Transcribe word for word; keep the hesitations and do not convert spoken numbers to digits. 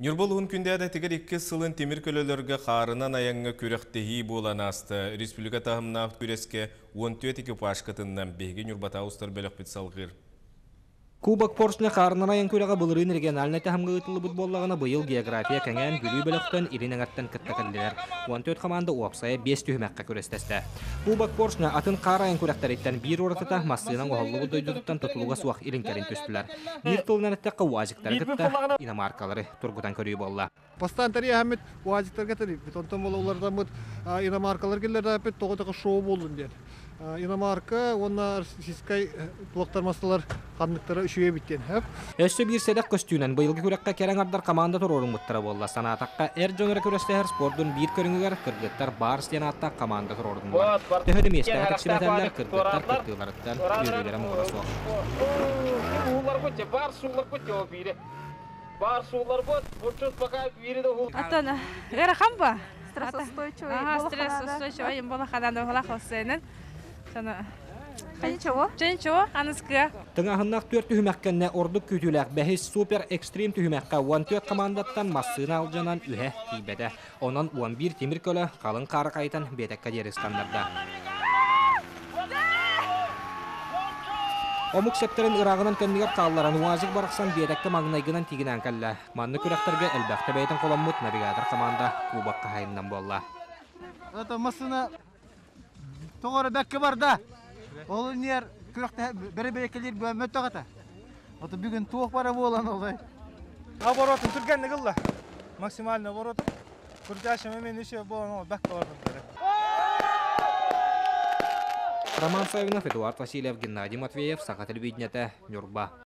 Нюрболуын күндәді тігір екі сылын темір көлелерге қарынан аяңға көріқтегі болан асты. Республика тағымна күреске он төрт экипаж кытыннан беге Нюрбата ұстар бөлік бет салғыр. Кубок Поршня қарнына аяң көріға бұлырын региональный тағымға ұтылы бұтболлағына бұйыл география кәңән бүлі бөліктен ирин аңаттан кіттәкәлділер. он төрт команда уапсая бес түйімәққа көрестесті. Кубок Поршня атын қара аяң көріқтәреттен бір оратыта массыйынан оғалығы дойдудықтан тұтылуға суақ ирин кәрін түстілер. Бір тұлынан әттәққа уазиктар кітті иномаркалары тұрғыдан көрі болла. Постан тария хамит уазиктар кітті. Бітонтан бола олардан бұд иномаркалар келдер әпет тоғытықы шоу болын дер. Иномарка, онна сискай блоктармастылар қандықтары үшуе біттен. Өссі бір седек көстүүнен бұйылғы көрекқа керен ардар команда тұрорын мұттыра болла. Санатаққа әр жоныры көрестер спордың бір көріңігер кыргыттар бар стенатта команда тұрорын болла. Төхеді месті әтік симетәлілер кыргыттар кыртыларыттан үйрілері мұғыра соқ. Улар көтте, бар сулар көтте о бире. Бар сулар көт, ұчыз бақа бире де ұл. Аттан, ғара қам ба? Стрессоустойчивый. Ага, стрессоустойчивый, им было хадан была хосейнен. Ничего? Ничего, аныскы. Тыңахыннақ төрт түйімәккенне ордық күтіләк бәхес супер экстрим түйімәкка он төрт командаттан массыны алжанан үхе кейбеді. Онан он бір темір көлі қалың қары қайтан бетекке дерістандарда. Омук септерін ырағынан кәннігер қалларан уазық барықсан бетекке маңнайгынан тигінен кәлі. Манны күрәқтерге әлбәқті бәйтін қоламмыт навигатор команда кубаққа хайыннан болла. Это массына тоғыры бәкке бар да. Ол нер күрәқті бәрі-бәрі келер бөмет тоғыта. Оты бүгін туық бары болан олай. Оборотын түргенді қылды. Максимальный оборотын. Күртәші мен үші болан ол бәкке барды. Роман Савинов, Эдуард Васильев, Геннадий Матвеев, Саха телевидениеті, Нюрба.